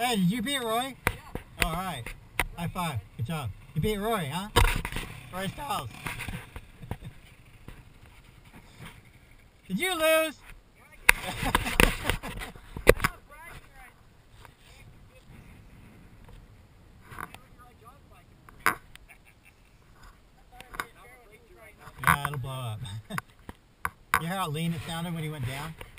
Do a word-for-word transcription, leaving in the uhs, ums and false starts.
Hey, did you beat Roy? Yeah. All right. High five. Good job. You beat Roy, huh? Roy Styles. Did you lose? Yeah, it'll blow up. You hear how lean it sounded when he went down?